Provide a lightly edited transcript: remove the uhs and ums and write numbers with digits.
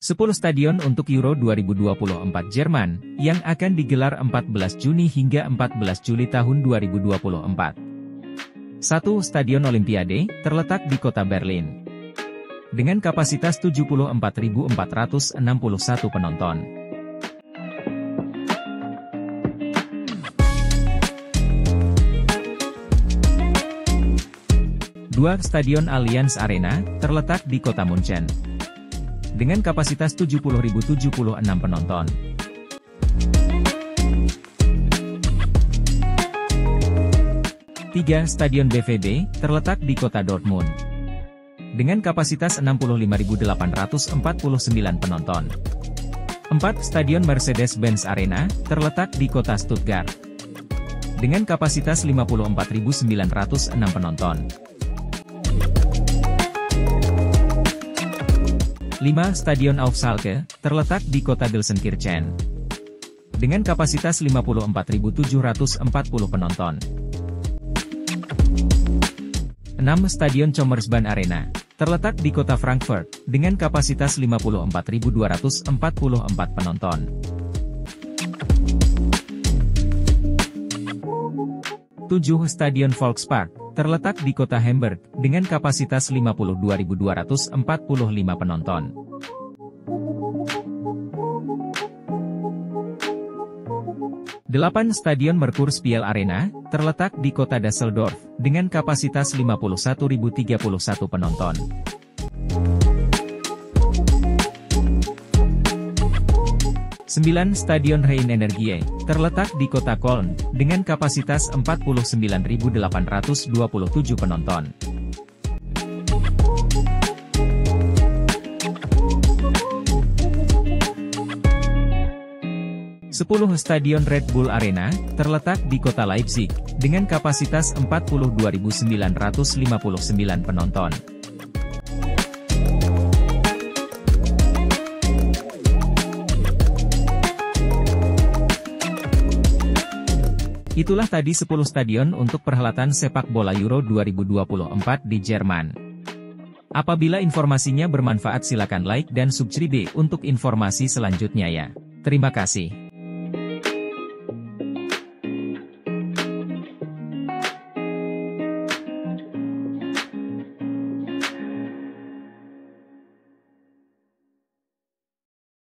10 stadion untuk Euro 2024 Jerman, yang akan digelar 14 Juni hingga 14 Juli tahun 2024. 1. Stadion Olimpiade, terletak di kota Berlin. Dengan kapasitas 74.461 penonton. 2. Stadion Allianz Arena, terletak di kota Munchen. Dengan kapasitas 70.076 penonton. 3. Stadion BVB, terletak di kota Dortmund. Dengan kapasitas 65.849 penonton. 4. Stadion Mercedes-Benz Arena, terletak di kota Stuttgart. Dengan kapasitas 54.906 penonton. 5. Stadion Auf Schalke, terletak di kota Gelsenkirchen. Dengan kapasitas 54.740 penonton. 6. Stadion Commerzbank Arena, terletak di kota Frankfurt, dengan kapasitas 54.244 penonton. 7. Stadion Volkspark, terletak di kota Hamburg, dengan kapasitas 52.245 penonton. 8. Stadion Merkur-Spiel Arena, terletak di kota Düsseldorf, dengan kapasitas 51.031 penonton. 9. Stadion Rhein-Energie, terletak di kota Köln, dengan kapasitas 49.827 penonton. 10. Stadion Red Bull Arena, terletak di kota Leipzig, dengan kapasitas 42.959 penonton. Itulah tadi 10 stadion untuk perhelatan sepak bola Euro 2024 di Jerman. Apabila informasinya bermanfaat silakan like dan subscribe untuk informasi selanjutnya ya. Terima kasih.